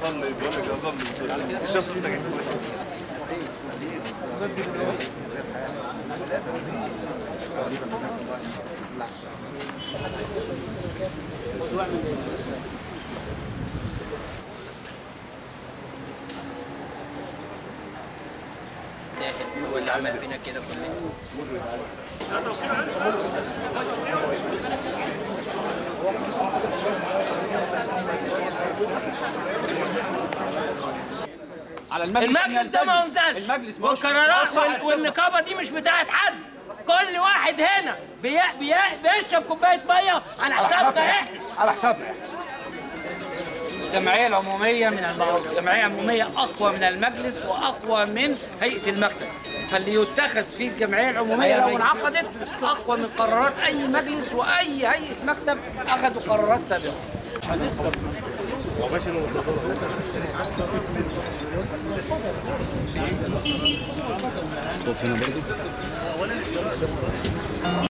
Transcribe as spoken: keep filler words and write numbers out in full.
يظل بقول لك يظل الشخص بتاعك هو اللي عمل فينا كده كلنا. على المجلس المجلس ده ما انزلش، والقرارات والنقابه دي مش بتاعت حد. كل واحد هنا بي بي بيشرب كوبايه ميه على حسابنا احنا، على حسابنا. الجمعيه العموميه من المعروف الجمعيه العموميه اقوى من المجلس واقوى من هيئه المكتب، فاللي يتخذ فيه الجمعيه العموميه لو انعقدت اقوى من قرارات اي مجلس واي هيئه مكتب اخذوا قرارات سابقه. هنا برضه